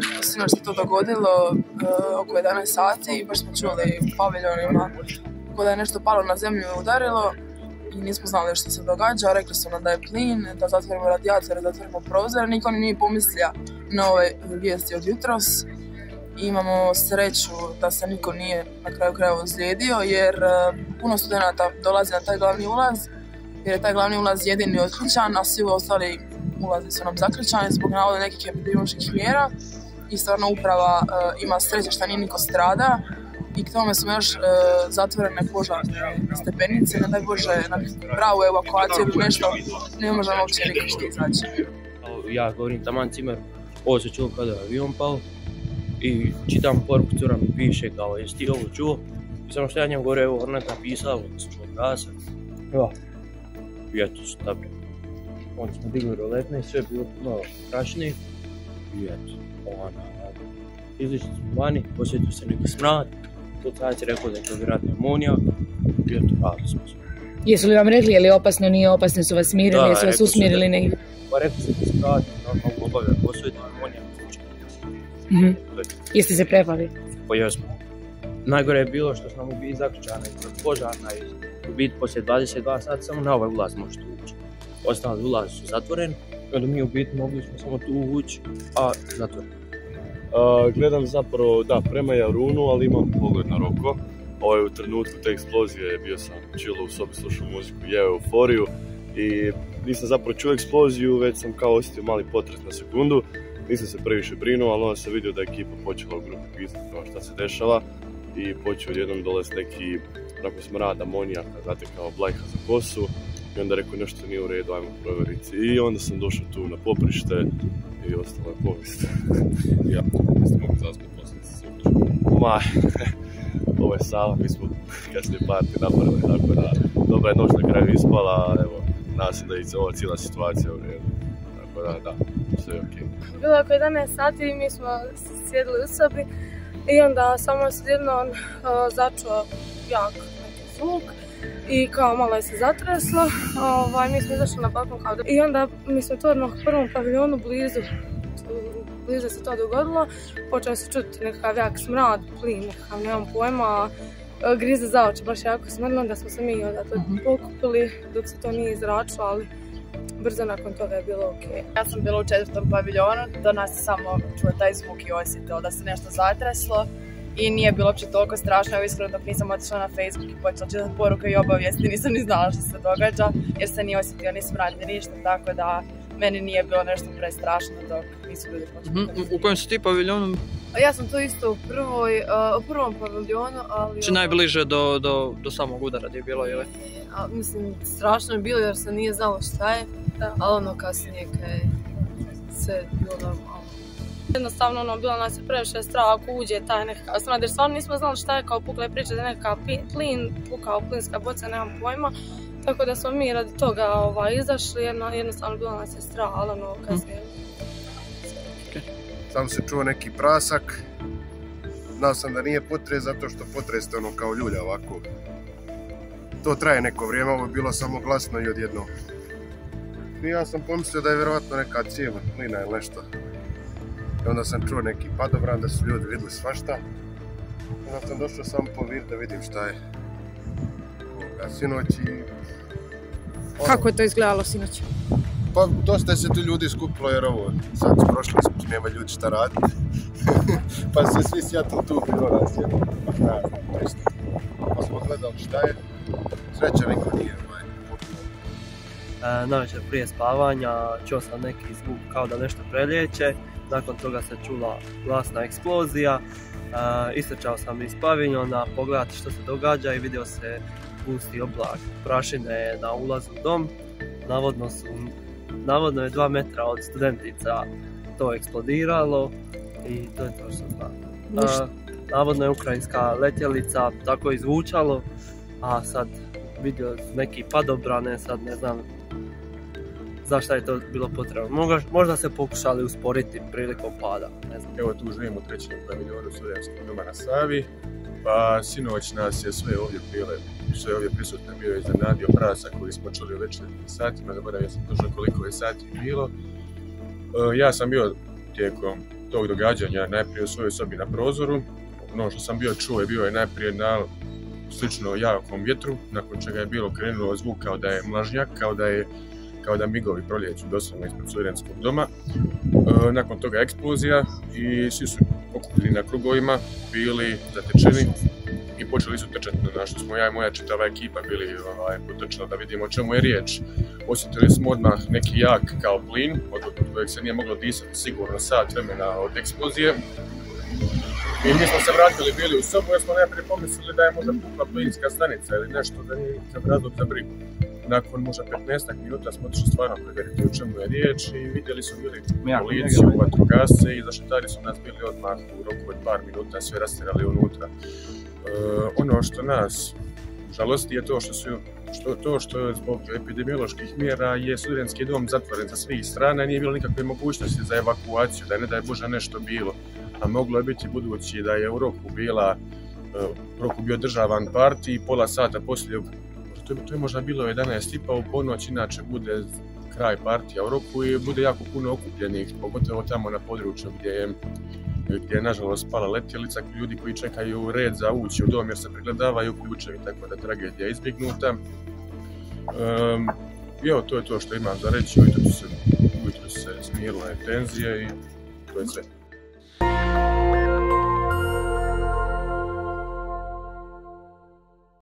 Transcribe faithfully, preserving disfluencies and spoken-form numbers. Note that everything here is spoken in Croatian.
Sinoć se to dogodilo uh, oko jedanaest sati i baš smo čuli u paviljonima kako da je nešto palo na zemlju i udarilo i nismo znali što se događa. Rekli su nam da je plin, da zatvorimo radijatore, da zatvorimo prozore. Niko ni nije pomislio na ove vijesti od jutros. I imamo sreću da se niko nije na kraju krajeva ozlijedio jer uh, puno studenata dolazi na taj glavni ulaz jer je taj glavni ulaz jedini otključan, a svi ostali ulazi su nam zaključani zbog navodno nekih epidemioloških mjera i stvarno uprava uh, ima sreće što nije niko strada i k tome smo još uh, zatvorene požarne stepenice, ne daj Bože na pravu evakuaciju ili nešto ne možemo uopće nikako izaći. Ja govorim taman cimer, ovo se čuo kada je avion pao i čitam poruku, cura mi piše kao jesi ti ovo čuo? I samo što ja njemu gore, evo ona je napisala, da se čuo gasa. Ja, i eto šta bi. Onda smo digli roletne i sve je bilo puno prašnije. I eto, ona, izišli smo vani, posjetio se neki smrad. Policajac je rekao da je to vjerojatno amonijak. I eto, radili smo se. Jesu li vam rekli je li opasno, nije opasno, su vas smirili, da, jesu vas usmjerili negdje? Pa rekli se da se prati, normalno obavljati posvjeti amonijak. Mm-hmm. Jeste se prepali? Pa jesmo. Najgore je bilo što smo u biti zaključana i požarna i u biti poslije dvadeset dva sata samo na ovaj ulaz možete ući. Ostali ulazi su zatvoreni i onda mi u biti mogli smo samo tu ući, a zatvoreni. Uh, gledam zapravo, da, prema Jarunu, ali imam pogled na Roko. Ovo je u trenutku te eksplozije, bio sam chillo u sobi, slušao muziku, jeo euforiju i nisam zapravo čuo eksploziju, već sam kao osjetio mali potres na sekundu. Nisam se previše brinuo, ali onda sam vidio da je ekipa počela u grupi pisati kao šta se dešava i počeo odjednom dolaziti neki nakon smrad amonijaka, znate kao blajka za kosu i onda rekao nešto nije u redu, ajmo provjeriti. I onda sam došao tu na poprište i ostala je povijest. Ja, jeste mogli zaspati poslije se uključiti? Ma, ovo je Sava, mi smo kasnije parti napravili, tako da dobra je noć na kraju ispala, evo, nadam se da je ova cijela situacija u redu. Tako da, da, sve je okej. Bilo je oko jedanaest sati i mi smo sjedili u sobi i onda samo se jednom uh, začuo jak neki zvuk i kao malo je se zatreslo, ovaj, mi smo izašli na balkon kao da... I onda mi smo to odmah u prvom paviljonu blizu, blizu se to dogodilo, počeo se čuti nekakav jak smrad, plin, nekakav, nemam pojma, grize za oči, baš jako smrdilo, onda smo se mi odatle pokupili dok se to nije izračilo, ali brzo nakon toga je bilo okej. Ja sam bila u četvrtom paviljonu, do nas je samo čuo taj zvuk i osjetilo da se nešto zatreslo i nije bilo uopće toliko strašno, iskreno dok nisam otišla na Facebook i počela čitati poruke i obavijesti, nisam ni znala što se događa jer se nije osjetio ni smrad ni ništa, tako da meni nije bilo nešto prestrašno dok nisu ljudi počeli. Mm-hmm. U kojem su ti paviljonu? Ja sam tu isto u, prvoj, uh, u prvom paviljonu, ali... Či najbliže do, do, do samog udara gdje je bilo, ili? A, mislim, strašno je bilo jer se nije znalo šta je, da. Ali ono kasnije kad je sve bilo normalno. Jednostavno ono, bilo nas je previše strah ako uđe taj nekakav smrad, jer stvarno nismo znali šta je kao pukla priča da je nekakav plin, pukao plinska boca, nemam pojma. Tako da smo mi radi toga ovaj, izašli, jedno, jednostavno bilo nas je strah, ali ono kasnije... Okay. Sam se čuo neki prasak, znao sam da nije potres zato što potres ono kao ljulja ovako. To traje neko vrijeme, ovo je bilo samo glasno i odjednom. I ja sam pomislio da je vjerovatno neka cijev plina ili nešto. I onda sam čuo neki padobran da su ljudi vidjeli svašta. Onda sam došao samo po vir da vidim šta je. A sinoć i... Ono... Kako je to izgledalo sinoć? Pa dosta je se tu ljudi skupilo jer ovo sad prošli smo, nema ljudi šta raditi. Pa se svi sjatili tu bilo nas jedno, pa ne znam, nešto. Pa smo gledali šta je. Sreća niko nije ovaj. E, navečer prije spavanja čuo sam neki zvuk kao da nešto prelijeće. Nakon toga se čula glasna eksplozija. E, istrčao sam iz paviljona pogledati što se događa i vidio se gusti oblak prašine na ulazu u dom. Navodno, su, navodno je dva metra od studentica to eksplodiralo i to je to što znam. E, navodno je ukrajinska letjelica tako izvučalo, a sad vidio neki padobrane, sad ne znam zašto je to bilo potrebno. Možda, možda se pokušali usporiti prilikom pada, ne znam. Evo tu živimo u trećem paviljonu Studenskog doma na Savi, pa sinoć nas je sve ovdje bile, sve ovdje prisutno bio iznenadio prasak koji smo čuli u večernjim satima, zaboravio sam točno koliko je sati bilo. Ja sam bio tijekom tog događanja najprije u svojoj sobi na prozoru. Ono što sam bio čuo je bio je najprije na slično jakom vjetru, nakon čega je bilo krenulo zvuk kao da je mlažnjak, kao da je kao da migovi proljeću doslovno ispred studentskog doma. E, nakon toga eksplozija i svi su okupljeni na krugovima, bili zatečeni i počeli su trčati na nas, što smo ja i moja čitava ekipa bili ovaj, potrčali da vidimo o čemu je riječ. Osjetili smo odmah neki jak kao plin, od kojeg se nije moglo disati sigurno sat vremena od eksplozije. I mi smo se vratili bili u sobu jer smo najprije pomislili da je možda pukla plinska stanica ili nešto, da nije nikakav razlog za brigu. Nakon možda petnaestak minuta smo otišli stvarno pregledati o čemu je riječ i vidjeli su bili policiju, vatrogasce i zaštitari su nas bili odmah u roku od par minuta sve rastjerali unutra. E, ono što nas žalosti je to što su što, to što je zbog epidemioloških mjera je studentski dom zatvoren sa svih strana, nije bilo nikakve mogućnosti za evakuaciju, da ne da je Bože nešto bilo. A moglo je biti budući da je u roku bila, u roku bio državan partij i pola sata poslije, to, to je možda bilo jedanaest i pa u ponoć, inače bude kraj partija u roku i bude jako puno okupljenih, pogotovo tamo na području gdje je, gdje je nažalost pala letjelica, ljudi koji čekaju red za ući u dom jer se pregledavaju ključevi, tako da tragedija je izbjegnuta. Um, I evo, to je to što imam za reći, ujutro su se, ujutro su se smirile tenzije i to je sve.